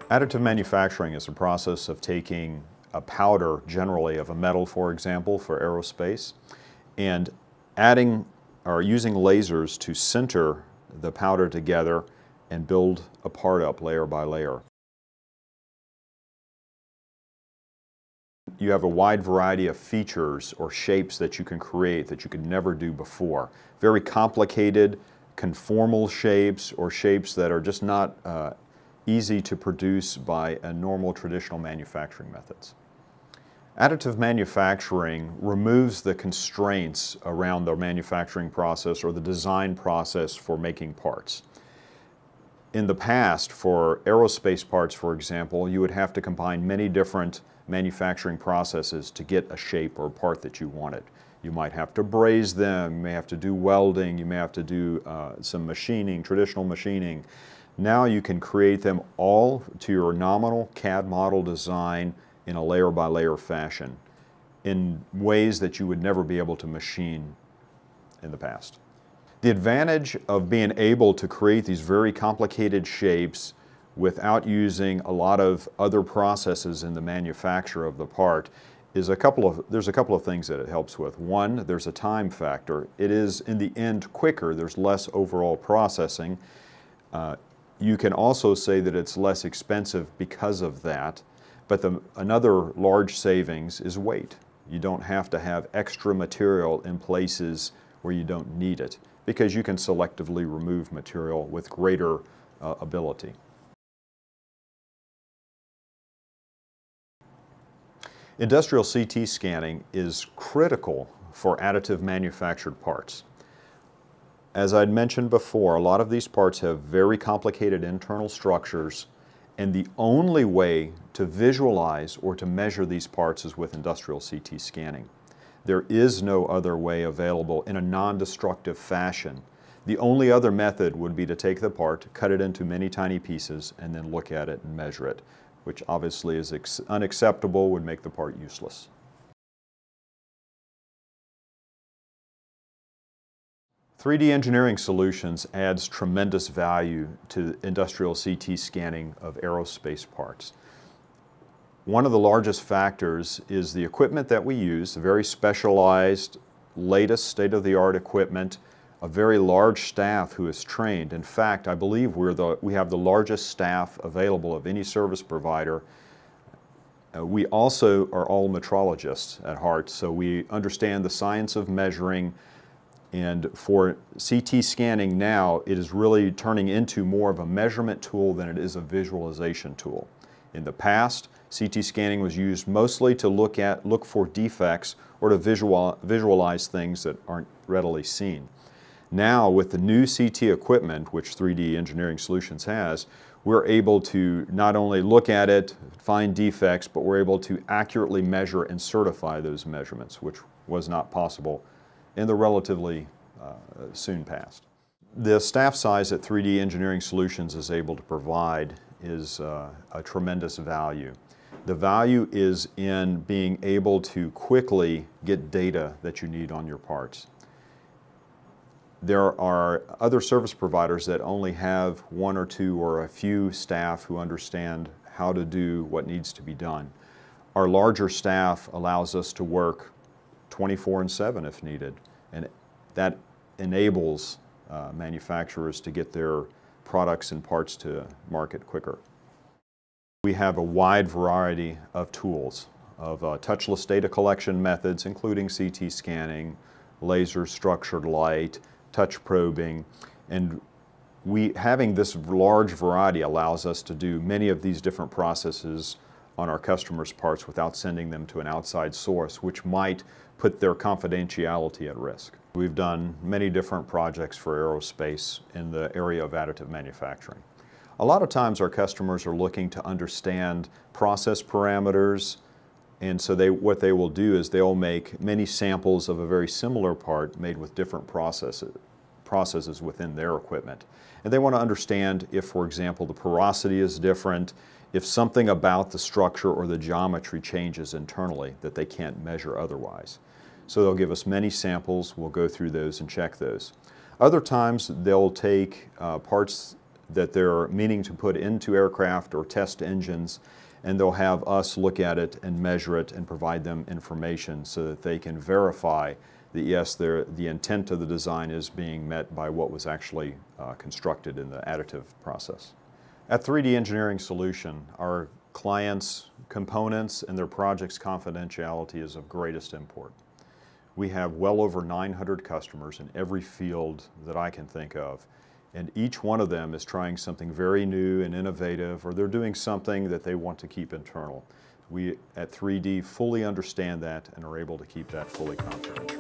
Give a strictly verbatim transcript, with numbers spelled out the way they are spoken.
Additive manufacturing is a process of taking a powder, generally of a metal, for example, for aerospace, and adding or using lasers to center the powder together and build a part up layer by layer. You have a wide variety of features or shapes that you can create that you could never do before. Very complicated, conformal shapes or shapes that are just not uh, easy to produce by a normal traditional manufacturing methods. Additive manufacturing removes the constraints around the manufacturing process or the design process for making parts. In the past, for aerospace parts, for example, you would have to combine many different manufacturing processes to get a shape or part that you wanted. You might have to braze them, you may have to do welding, you may have to do uh, some machining, traditional machining. Now you can create them all to your nominal C A D model design in a layer by layer fashion in ways that you would never be able to machine in the past. The advantage of being able to create these very complicated shapes without using a lot of other processes in the manufacture of the part is a couple of, there's a couple of things that it helps with. One, there's a time factor. It is in the end quicker, there's less overall processing. Uh, you can also say that it's less expensive because of that, but the, another large savings is weight. You don't have to have extra material in places where you don't need it, because you can selectively remove material with greater uh, ability. Industrial C T scanning is critical for additive manufactured parts. As I'd mentioned before, a lot of these parts have very complicated internal structures, and the only way to visualize or to measure these parts is with industrial C T scanning. There is no other way available in a non-destructive fashion. The only other method would be to take the part, cut it into many tiny pieces, and then look at it and measure it, which obviously is unacceptable, would make the part useless. three D engineering solutions adds tremendous value to industrial C T scanning of aerospace parts. One of the largest factors is the equipment that we use, very specialized, latest state-of-the-art equipment, a very large staff who is trained. In fact, I believe we're the, we have the largest staff available of any service provider. Uh, we also are all metrologists at heart, so we understand the science of measuring. And for C T scanning now, it is really turning into more of a measurement tool than it is a visualization tool. In the past, C T scanning was used mostly to look at, look for defects or to visual, visualize things that aren't readily seen. Now, with the new C T equipment, which three D Engineering Solutions has, we're able to not only look at it, find defects, but we're able to accurately measure and certify those measurements, which was not possible in the relatively uh, soon past. The staff size that three D Engineering Solutions is able to provide is uh, a tremendous value. The value is in being able to quickly get data that you need on your parts. There are other service providers that only have one or two or a few staff who understand how to do what needs to be done. Our larger staff allows us to work twenty-four and seven if needed, and that enables uh, manufacturers to get their products and parts to market quicker. We have a wide variety of tools, of uh, touchless data collection methods, including C T scanning, laser structured light, touch probing, and we having this large variety allows us to do many of these different processes on our customers' parts without sending them to an outside source, which might put their confidentiality at risk. We've done many different projects for aerospace in the area of additive manufacturing. A lot of times our customers are looking to understand process parameters, and so they, what they will do is they'll make many samples of a very similar part made with different processes, processes within their equipment. And they want to understand if, for example, the porosity is different, if something about the structure or the geometry changes internally that they can't measure otherwise. So they'll give us many samples, we'll go through those and check those. Other times they'll take uh, parts that they're meaning to put into aircraft or test engines, and they'll have us look at it and measure it and provide them information so that they can verify that yes, the intent of the design is being met by what was actually uh, constructed in the additive process. At three D Engineering Solution, our clients' components and their projects' confidentiality is of greatest import. We have well over nine hundred customers in every field that I can think of, and each one of them is trying something very new and innovative, or they're doing something that they want to keep internal. We at three D fully understand that and are able to keep that fully confidential.